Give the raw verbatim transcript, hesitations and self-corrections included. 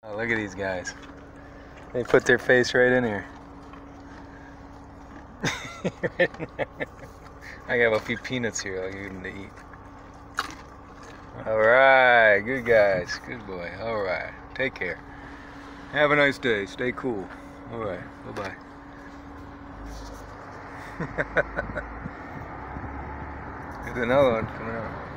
Oh, look at these guys. They put their face right in here. Right in there. I have a few peanuts here. I'll give them to eat. Alright, good guys. Good boy. Alright, take care. Have a nice day. Stay cool. Alright, bye-bye. There's another one coming out.